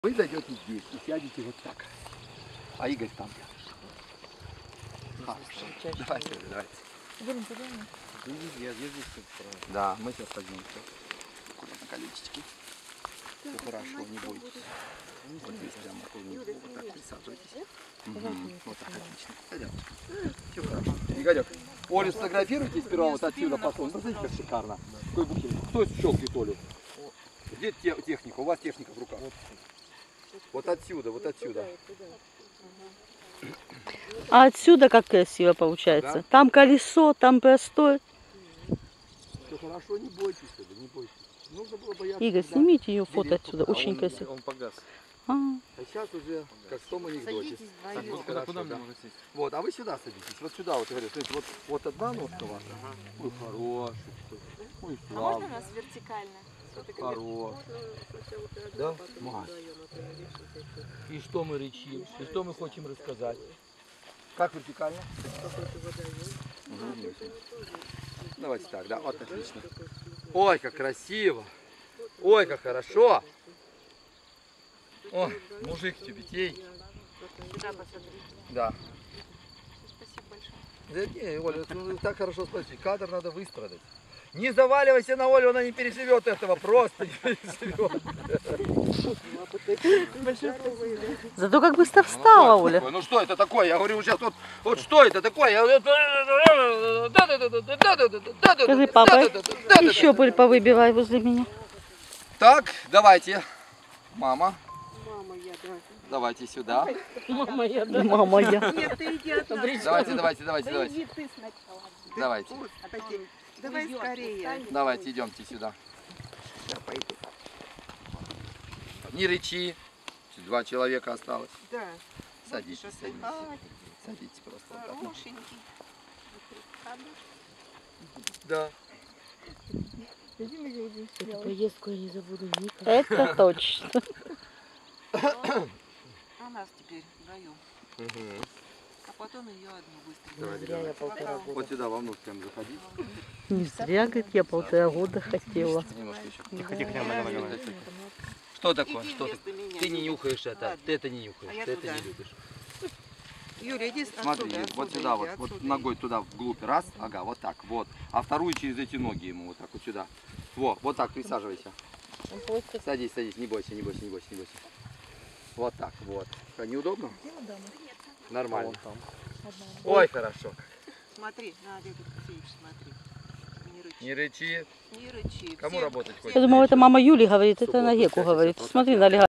Вы зайдете здесь и сядете вот так. А Игорь там. Давайте. Да, мы сейчас садимся. Аккуратно колечечки. Все хорошо, не бойтесь. Вот здесь прямо около него. Вот так присаживайтесь. Вот так, отлично. Садимся. Все хорошо. Игорек, Олю сфотографируйте сперва вот отсюда пошел. Ну, смотрите, как шикарно. Какой букет. Кто щелкает Олю? Где техника? У вас техника в руках. Вот отсюда, вот отсюда. А отсюда как красиво получается. Да? Там колесо, там простой. Все хорошо, не бойтесь, не бойтесь. Нужно было бояться. Игорь, снимите ее фото отсюда, очень красиво. Он погас. А сейчас уже как в том анекдоте. Куда мне можно сесть? Вот, а вы сюда садитесь. Вот сюда вот, говорю, смотрите, вот одна ножка ваша. Ой, хороший. Ой, славный. А можно у нас вертикально? Хорош. Да? Мать. И что мы речим? И что мы хотим рассказать? Как вертикально? Давайте так, да, вот отлично. Ой, как красиво. Ой, как хорошо. Ой, мужик тюбетей. Да. Спасибо большое. Да не, Оля, ну, так хорошо спросить. Кадр надо выстрадать. Не заваливайся на Олю, она не переживет этого, просто не переживет. Зато как быстро встала, Оля. Ну что это такое? Я говорю сейчас, вот что это такое? Скажи, папа, еще пыль повыбивай возле меня. Так, давайте. Мама. Давайте сюда. Мама я, да. Мама я. Нет, ты иди от нас. Давайте. Да иди ты сначала. Давайте. Давай скорее. Давайте, идемте сюда. Я пойду. Не рычи. 2 человека осталось. Да. Садитесь. Садитесь просто. Хорошенький. Да. Эту поездку я не забуду никогда. Это точно. А нас теперь вдвоем. А потом ее одну быстро. Вот сюда вовнутрь прям заходить. Не зря, говорит, я 1,5 года хотела. Немножко еще. Тихо. Что такое? Что ты не нюхаешь это? Ты это не нюхаешь. Ты это не любишь. Юля, иди Смотри, вот сюда, вот ногой туда вглубь. Раз, ага, вот так, вот. А вторую через эти ноги ему вот так вот сюда. Вот так, присаживайся. Садись, не бойся. Вот так, вот. Что, неудобно? Нормально. Ой, хорошо. Смотри, Надя, смотри. Не рычи. Не рычи. Кому работать хочешь? Я думала, это мама Юли говорит, это на Геку говорит. Смотри, налегай.